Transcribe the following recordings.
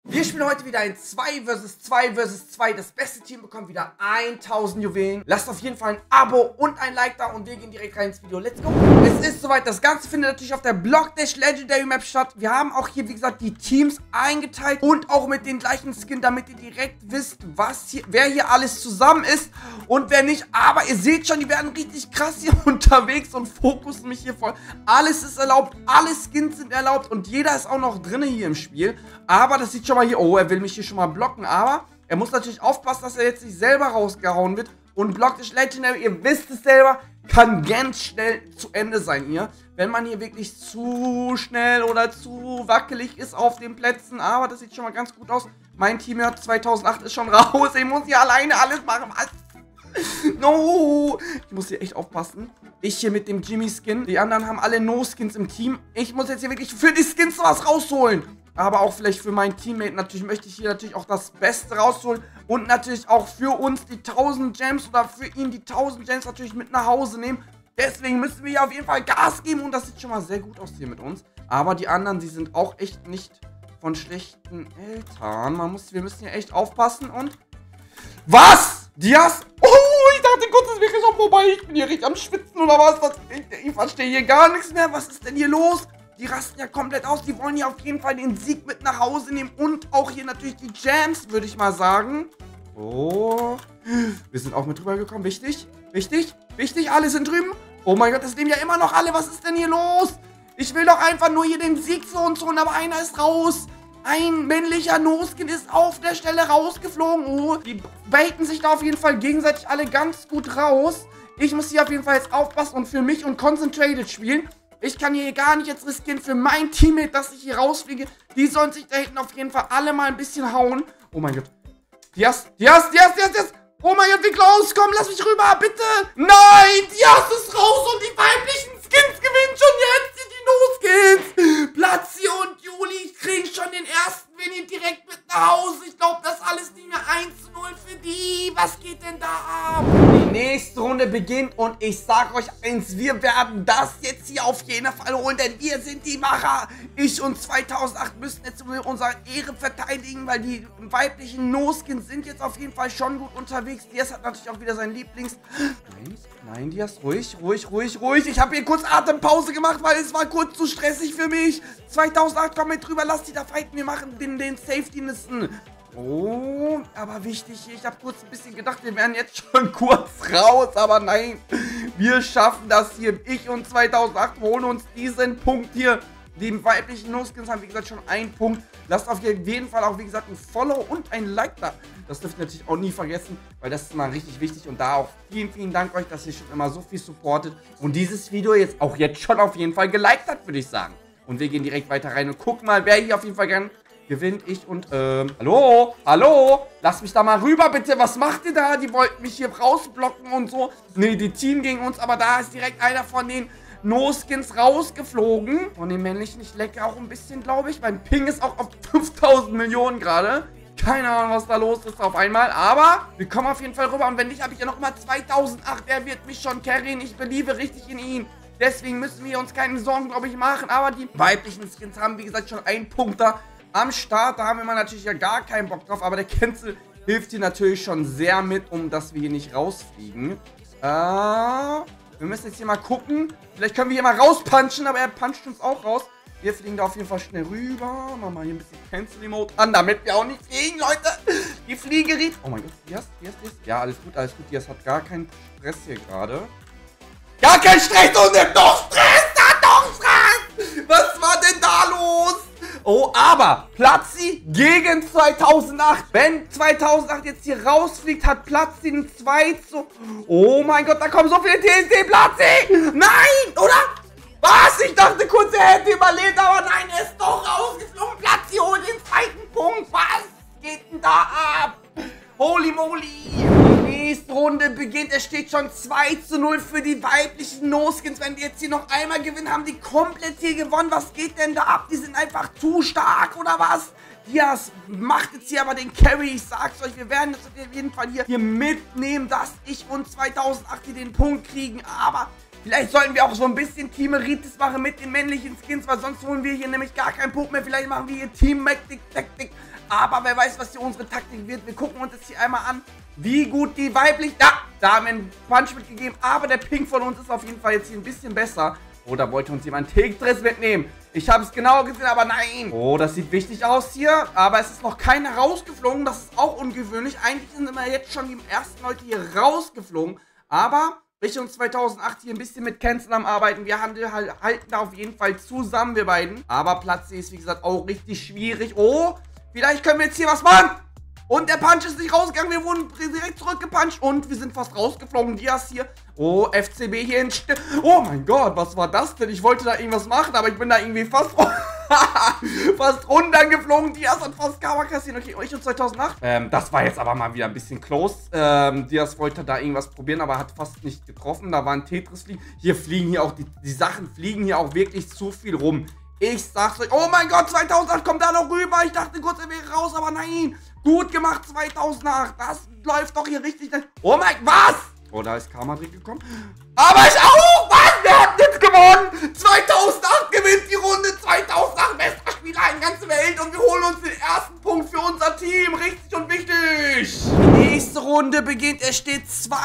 Wir spielen heute wieder ein 2 vs 2 vs 2. Das beste Team bekommt wieder 1000 Juwelen. Lasst auf jeden Fall ein Abo und ein Like da und wir gehen direkt rein ins Video. Let's go! Es ist soweit. Das Ganze findet natürlich auf der Blockdash Legendary Map statt. Wir haben auch hier, wie gesagt, die Teams eingeteilt und auch mit den gleichen Skin, damit ihr direkt wisst, wer hier alles zusammen ist und wer nicht. Aber ihr seht schon, die werden richtig krass hier unterwegs und fokussen mich hier voll. Alles ist erlaubt, alle Skins sind erlaubt und jeder ist auch noch drin hier im Spiel. Aber das sieht schon mal hier, oh, er will mich hier schon mal blocken, aber er muss natürlich aufpassen, dass er jetzt nicht selber rausgehauen wird. Und Blockdash Legendary, ihr wisst es selber, kann ganz schnell zu Ende sein hier. Wenn man hier wirklich zu schnell oder zu wackelig ist auf den Plätzen. Aber das sieht schon mal ganz gut aus. Mein Team 2008 ist schon raus. Ich muss hier alleine alles machen. Was? No! Ich muss hier echt aufpassen. Ich hier mit dem Jimmy-Skin. Die anderen haben alle No-Skins im Team. Ich muss jetzt hier wirklich für die Skins was rausholen. Aber auch vielleicht für meinen Teammate. Natürlich möchte ich hier natürlich auch das Beste rausholen. Und natürlich auch für uns die 1000 Gems oder für ihn die 1000 Gems natürlich mit nach Hause nehmen. Deswegen müssen wir hier auf jeden Fall Gas geben. Und das sieht schon mal sehr gut aus hier mit uns. Aber die anderen, die sind auch echt nicht von schlechten Eltern. Wir müssen hier echt aufpassen. Und... Was? Diaz? Oh, ich dachte kurz, es wäre schon vorbei. Ich bin hier richtig am Schwitzen oder was? Ich verstehe hier gar nichts mehr. Was ist denn hier los? Die rasten ja komplett aus. Die wollen hier auf jeden Fall den Sieg mit nach Hause nehmen. Und auch hier natürlich die Gems, würde ich mal sagen. Oh. Wir sind auch mit drüber gekommen. Wichtig. Wichtig. Wichtig. Alle sind drüben. Oh mein Gott, das nehmen ja immer noch alle. Was ist denn hier los? Ich will doch einfach nur hier den Sieg für uns holen. Aber einer ist raus. Ein männlicher No-Skin ist auf der Stelle rausgeflogen. Oh, die baiten sich da auf jeden Fall gegenseitig alle ganz gut raus. Ich muss hier auf jeden Fall jetzt aufpassen und für mich und concentrated spielen. Ich kann hier gar nicht jetzt riskieren für mein Teammate, dass ich hier rausfliege. Die sollen sich da hinten auf jeden Fall alle mal ein bisschen hauen. Oh mein Gott. Diaz. Oh mein Gott, wie close. Komm, lass mich rüber, bitte. Nein, Diaz ist raus und die weiblichen Skins gewinnen schon jetzt. Die No-Skins. Platzi und Juli kriegen schon den ersten Winnie direkt mit nach Hause. Ich glaube, das alles nicht mehr 1:0 für die. Was geht denn da ab? Die nächste Runde beginnt und ich sag euch eins, wir werden das jetzt hier auf jeden Fall holen, denn wir sind die Macher. Ich und 2008 müssen jetzt unsere Ehre verteidigen, weil die weiblichen No-Skins sind jetzt auf jeden Fall schon gut unterwegs. Diaz hat natürlich auch wieder seinen Lieblings... Nein, Diaz, ruhig. Ich habe hier kurz Atempause gemacht, weil es war kurz zu stressig für mich. 2008, komm mit drüber, lass die da fighten. Wir machen den Safety-Nisten. Oh, aber wichtig hier. Ich habe kurz ein bisschen gedacht, wir wären jetzt schon kurz raus. Aber nein, wir schaffen das hier. Ich und 2008 holen uns diesen Punkt hier. Die weiblichen No-Skins haben, wie gesagt, schon einen Punkt. Lasst auf jeden Fall auch, wie gesagt, ein Follow und ein Like da. Das dürft ihr natürlich auch nie vergessen, weil das ist immer richtig wichtig. Und da auch vielen Dank euch, dass ihr schon immer so viel supportet. Und dieses Video jetzt auch schon auf jeden Fall geliked hat, würde ich sagen. Und wir gehen direkt weiter rein und gucken mal, wer hier auf jeden Fall gern gewinnt. Ich und, hallo? Lasst mich da mal rüber, bitte. Was macht ihr da? Die wollten mich hier rausblocken und so. Nee, die Team gegen uns, aber da ist direkt einer von den No-Skins rausgeflogen. Von den männlichen, ich lecke auch ein bisschen, glaube ich. Mein Ping ist auch auf 5000 Millionen gerade. Keine Ahnung, was da los ist auf einmal. Aber wir kommen auf jeden Fall rüber. Und wenn nicht, habe ich ja noch mal 2008. Er wird mich schon carryen. Ich beliebe richtig in ihn. Deswegen müssen wir uns keine Sorgen, glaube ich, machen. Aber die weiblichen Skins haben, wie gesagt, schon einen Punkt da am Start. Da haben wir mal natürlich ja gar keinen Bock drauf. Aber der Cancel hilft hier natürlich schon sehr mit, um dass wir hier nicht rausfliegen. Wir müssen jetzt hier mal gucken. Vielleicht können wir hier mal rauspunchen, aber er puncht uns auch raus. Wir fliegen da auf jeden Fall schnell rüber. Machen wir hier ein bisschen Cancel-Emote an, damit wir auch nicht fliegen, Leute. Die Fliege riecht. Oh mein Gott. Diaz. Ja, alles gut. Diaz hat gar keinen Stress hier gerade. Gar kein Stress und nimmt doch Stress. Was war denn da los? Oh, aber Platzi gegen 2008. Wenn 2008 jetzt hier rausfliegt, hat Platzi einen 2 zu... Oh mein Gott, da kommen so viele TNT, Platzi! Nein, oder? Was? Ich dachte kurz, er hätte überlebt, aber nein, er ist doch rausgeflogen. Platzi holt den zweiten Punkt. Was geht denn da ab? Holy moly. Die nächste Runde beginnt. Es steht schon 2:0 für die weiblichen No-Skins. Wenn die jetzt hier noch einmal gewinnen, haben die komplett hier gewonnen. Was geht denn da ab? Die sind einfach zu stark, oder was? Diaz macht jetzt hier aber den Carry. Ich sag's euch, wir werden das auf jeden Fall hier mitnehmen, dass ich und 2008 hier den Punkt kriegen. Aber vielleicht sollten wir auch so ein bisschen Teameritis machen mit den männlichen Skins, weil sonst holen wir hier nämlich gar keinen Punkt mehr. Vielleicht machen wir hier Team-Taktik. Aber wer weiß, was hier unsere Taktik wird. Wir gucken uns jetzt hier einmal an, wie gut die weiblich... Da haben wir einen Punch mitgegeben. Aber der Pink von uns ist auf jeden Fall jetzt hier ein bisschen besser. Oder wollte uns jemand Tetris mitnehmen? Ich habe es genau gesehen, aber nein. Oh, das sieht wichtig aus hier. Aber es ist noch keiner rausgeflogen. Das ist auch ungewöhnlich. Eigentlich sind immer jetzt schon die ersten Leute hier rausgeflogen. Aber Richtung 2008 hier ein bisschen mit Cancel am Arbeiten. Wir halten da auf jeden Fall zusammen, wir beiden. Aber Platz C ist, wie gesagt, auch richtig schwierig. Oh, vielleicht können wir jetzt hier was machen. Und der Punch ist nicht rausgegangen. Wir wurden direkt zurückgepuncht. Und wir sind fast rausgeflogen. Diaz hier. Oh, FCB hier in Oh mein Gott, was war das denn? Ich wollte da irgendwas machen, aber ich bin da irgendwie fast runtergeflogen. Diaz hat fast Karma kassiert. Okay, Richtung 2008. Das war jetzt aber mal wieder ein bisschen close. Diaz wollte da irgendwas probieren, aber hat fast nicht getroffen. Da war ein Tetris fliegen. Hier fliegen hier auch die Sachen fliegen hier auch wirklich zu viel rum. Ich sag's euch. Oh mein Gott, 2008 kommt da noch rüber. Ich dachte kurz, er wäre raus, aber nein. Gut gemacht, 2008. Das läuft doch hier richtig. Oh mein Gott, was? Oh, da ist Karma drin gekommen. Aber ich auch. Was? Wir hatten jetzt gewonnen. 2008 gewinnt die Runde. 2008 bester Spieler in der ganzen Welt. Und wir holen uns den ersten Punkt für unser Team. Richtig und wichtig. Die nächste Runde beginnt. Es steht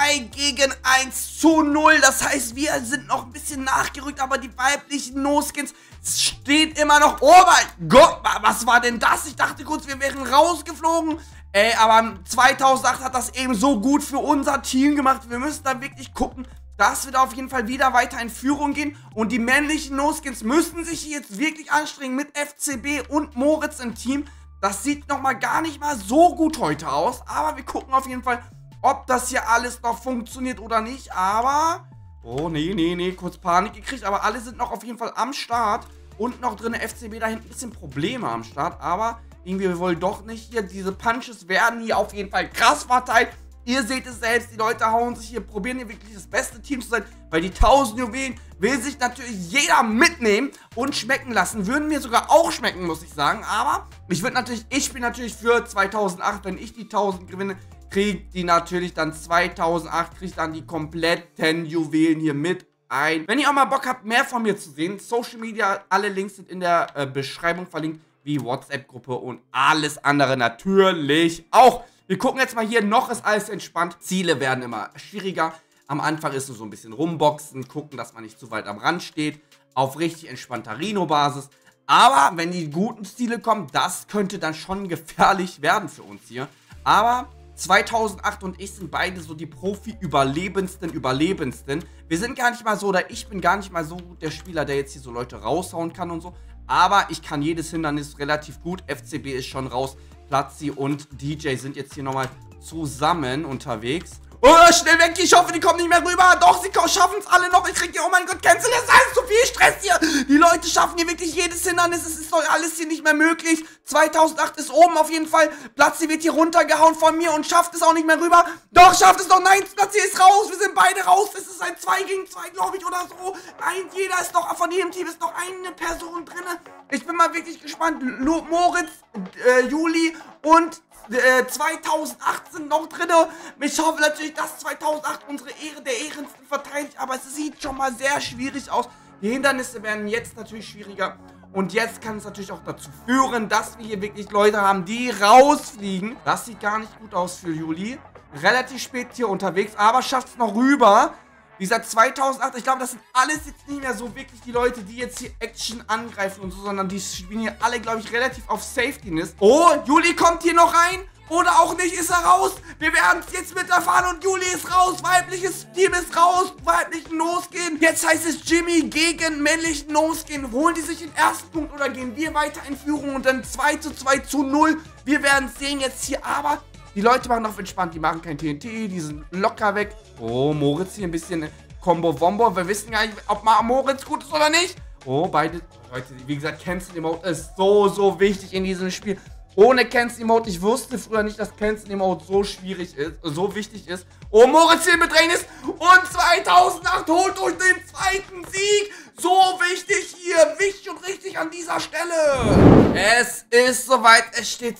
2-1-0. Das heißt, wir sind noch ein bisschen nachgerückt. Aber die weiblichen No-Skins steht immer noch. Oh mein Gott, was war denn das? Ich dachte kurz, wir wären rausgeflogen. Ey, aber 2008 hat das eben so gut für unser Team gemacht. Wir müssen da wirklich gucken, dass wir da auf jeden Fall wieder weiter in Führung gehen. Und die männlichen No-Skins müssen sich jetzt wirklich anstrengen mit FCB und Moritz im Team. Das sieht nochmal gar nicht mal so gut heute aus. Aber wir gucken auf jeden Fall, ob das hier alles noch funktioniert oder nicht. Aber... Oh, nee, kurz Panik gekriegt. Aber alle sind noch auf jeden Fall am Start. Und noch drin FCB da hinten ein bisschen Probleme am Start. Aber irgendwie, wir wollen doch nicht hier. Diese Punches werden hier auf jeden Fall krass verteilt. Ihr seht es selbst, die Leute hauen sich hier, probieren hier wirklich das beste Team zu sein. Weil die 1000 Juwelen will sich natürlich jeder mitnehmen und schmecken lassen. Würden mir sogar auch schmecken, muss ich sagen. Aber ich bin natürlich für 2008, wenn ich die 1000 gewinne, kriegt die natürlich dann 2008, kriegt dann die kompletten Juwelen hier mit ein. Wenn ihr auch mal Bock habt, mehr von mir zu sehen, Social Media, alle Links sind in der Beschreibung verlinkt, wie WhatsApp-Gruppe und alles andere natürlich auch. Wir gucken jetzt mal hier, noch ist alles entspannt. Ziele werden immer schwieriger. Am Anfang ist es so ein bisschen rumboxen, gucken, dass man nicht zu weit am Rand steht. Auf richtig entspannter Rhino-Basis. Aber wenn die guten Ziele kommen, das könnte dann schon gefährlich werden für uns hier. Aber 2008 und ich sind beide so die Profi-Überlebendsten. Wir sind gar nicht mal so, oder ich bin gar nicht mal so der Spieler, der jetzt hier so Leute raushauen kann und so. Aber ich kann jedes Hindernis relativ gut. FCB ist schon raus. Platzi und DJ sind jetzt hier nochmal zusammen unterwegs. Oh, schnell weg, ich hoffe, die kommen nicht mehr rüber. Doch, sie schaffen es alle noch. Ich krieg hier, oh mein Gott, Cancel, das ist alles zu viel Stress hier. Die Leute schaffen hier wirklich jedes Hindernis. Es ist doch alles hier nicht mehr möglich. 2008 ist oben auf jeden Fall. Platzi wird hier runtergehauen von mir und schafft es auch nicht mehr rüber. Doch, schafft es doch. Nein, Platzi ist raus. Wir sind beide raus. Es ist ein 2 gegen 2, glaube ich, oder so. Nein, jeder ist noch, von jedem Team ist noch eine Person drin. Ich bin mal wirklich gespannt. Moritz, Juli und 2008 sind noch drin. Ich hoffe natürlich, dass 2008 unsere Ehre der Ehrensten verteidigt. Aber es sieht schon mal sehr schwierig aus. Die Hindernisse werden jetzt natürlich schwieriger. Und jetzt kann es natürlich auch dazu führen, dass wir hier wirklich Leute haben, die rausfliegen. Das sieht gar nicht gut aus für Juli. Relativ spät hier unterwegs, aber schafft es noch rüber. Wie gesagt, 2008, ich glaube, das sind alles jetzt nicht mehr so wirklich die Leute, die jetzt hier Action angreifen und so, sondern die spielen hier alle, glaube ich, relativ auf Safety-Ness. Oh, Juli kommt hier noch rein. Oder auch nicht, ist er raus. Wir werden es jetzt mit erfahren und Juli ist raus. Weibliches Team ist raus. Weiblichen No-Skin. Jetzt heißt es Jimmy gegen männlichen No-Skin. Holen die sich den ersten Punkt oder gehen wir weiter in Führung und dann 2:2:0. Wir werden es sehen jetzt hier, aber die Leute machen auf entspannt. Die machen kein TNT, die sind locker weg. Oh, Moritz hier ein bisschen Combo-Wombo. Wir wissen gar nicht, ob mal Moritz gut ist oder nicht. Oh, beide. Leute, wie gesagt, Cancel Emote ist so wichtig in diesem Spiel. Ohne Cancel Emote, ich wusste früher nicht, dass Cancel Emote so schwierig ist, so wichtig ist. Oh, Moritz hier im Bedrängnis und 2008 holt euch den zweiten Sieg. So wichtig hier, wichtig und richtig an dieser Stelle. Es ist soweit, es steht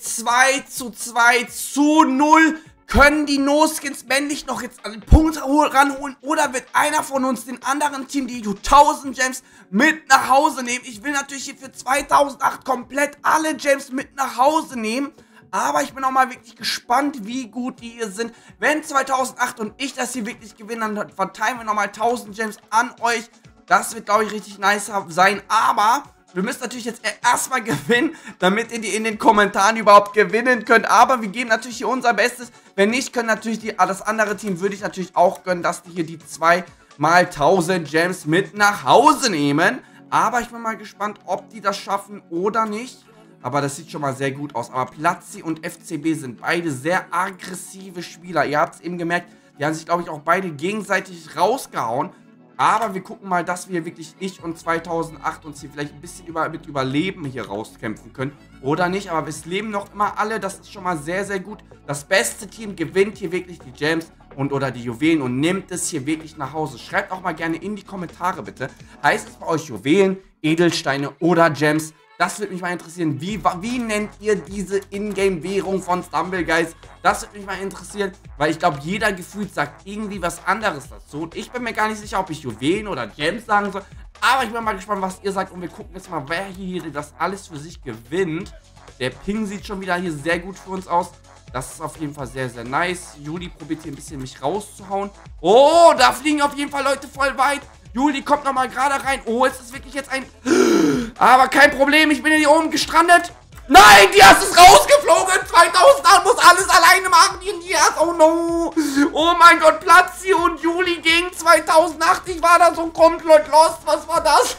2:2:0. Können die No-Skins männlich noch jetzt an den Punkt ranholen oder wird einer von uns den anderen Team die 1000 Gems mit nach Hause nehmen? Ich will natürlich hier für 2008 komplett alle Gems mit nach Hause nehmen, Aber ich bin auch mal wirklich gespannt, wie gut die hier sind. Wenn 2008 und ich das hier wirklich gewinne, dann verteilen wir nochmal 1000 Gems an euch. Das wird, glaube ich, richtig nice sein. Aber wir müssen natürlich jetzt erstmal gewinnen, damit ihr die in den Kommentaren überhaupt gewinnen könnt. Aber wir geben natürlich hier unser Bestes. Wenn nicht, können natürlich das andere Team, würde ich natürlich auch gönnen, dass die hier die 2 mal 1000 Gems mit nach Hause nehmen. Aber ich bin mal gespannt, ob die das schaffen oder nicht. Aber das sieht schon mal sehr gut aus. Aber Platzi und FCB sind beide sehr aggressive Spieler. Ihr habt es eben gemerkt, die haben sich, glaube ich, auch beide gegenseitig rausgehauen. Aber wir gucken mal, dass wir wirklich, ich und 2008, uns hier vielleicht ein bisschen mit Überleben hier rauskämpfen können. Oder nicht, aber es leben noch immer alle. Das ist schon mal sehr, sehr gut. Das beste Team gewinnt hier wirklich die Gems oder die Juwelen und nimmt es hier wirklich nach Hause. Schreibt auch mal gerne in die Kommentare bitte. Heißt es bei euch Juwelen, Edelsteine oder Gems? Das würde mich mal interessieren. Wie nennt ihr diese Ingame-Währung von StumbleGuys? Das würde mich mal interessieren, weil ich glaube, jeder gefühlt sagt irgendwie was anderes dazu. Und ich bin mir gar nicht sicher, ob ich Juwelen oder Gems sagen soll. Aber ich bin mal gespannt, was ihr sagt. Und wir gucken jetzt mal, wer hier das alles für sich gewinnt. Der Ping sieht schon wieder hier sehr gut für uns aus. Das ist auf jeden Fall sehr, sehr nice. Juli probiert hier ein bisschen mich rauszuhauen. Oh, da fliegen auf jeden Fall Leute voll weit. Juli kommt nochmal gerade rein. Oh, es ist wirklich jetzt ein... Aber kein Problem, ich bin hier oben gestrandet. Nein, Diaz ist rausgeflogen. 2008 muss alles alleine machen. Diaz, oh no. Oh mein Gott, Platzi und Juli gegen 2008. Ich war da so komplett lost. Was war das?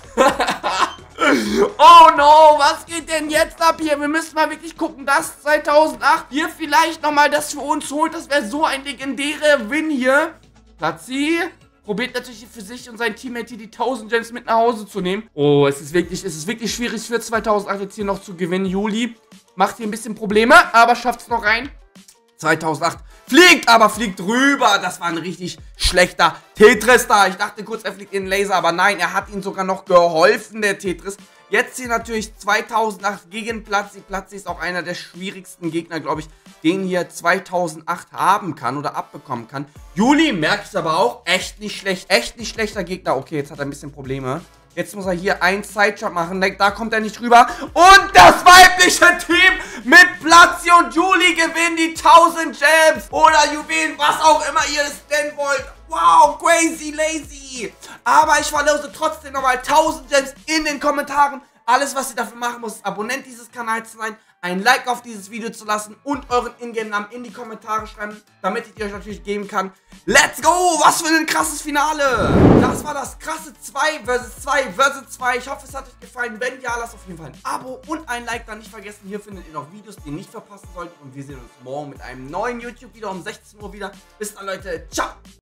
Oh no, was geht denn jetzt ab hier? Wir müssen mal wirklich gucken, dass 2008 hier vielleicht nochmal das für uns holt. Das wäre so ein legendärer Win hier. Platzi probiert natürlich für sich und sein Teammate hier die 1000 Gems mit nach Hause zu nehmen. Oh, es ist wirklich schwierig für 2008 jetzt hier noch zu gewinnen. Juli macht hier ein bisschen Probleme, aber schafft es noch rein. 2008 fliegt, aber fliegt rüber. Das war ein richtig schlechter Tetris da. Ich dachte kurz, er fliegt in den Laser, aber nein, er hat ihm sogar noch geholfen, der Tetris. Jetzt hier natürlich 2008 gegen Platzi. Platzi ist auch einer der schwierigsten Gegner, glaube ich, den hier 2008 haben kann oder abbekommen kann. Juli merkt es aber auch. Echt nicht schlecht. Echt nicht schlechter Gegner. Okay, jetzt hat er ein bisschen Probleme. Jetzt muss er hier einen Sidejump machen. Da kommt er nicht rüber. Und das weibliche Team mit Platzi und Juli gewinnen die 1000 Gems oder Juwelen, was auch immer ihr es nennen wollt. Wow, crazy lazy. Aber ich verlose trotzdem nochmal 1000 Gems in den Kommentaren. Alles, was ihr dafür machen müsst, ist Abonnent dieses Kanals zu sein, ein Like auf dieses Video zu lassen und euren Ingame-Namen in die Kommentare schreiben, damit ich euch natürlich geben kann. Let's go! Was für ein krasses Finale! Das war das krasse 2 vs 2 vs 2. Ich hoffe, es hat euch gefallen. Wenn ja, lasst auf jeden Fall ein Abo und ein Like da nicht vergessen. Hier findet ihr noch Videos, die ihr nicht verpassen solltet. Und wir sehen uns morgen mit einem neuen YouTube-Video um 16 Uhr wieder. Bis dann, Leute. Ciao!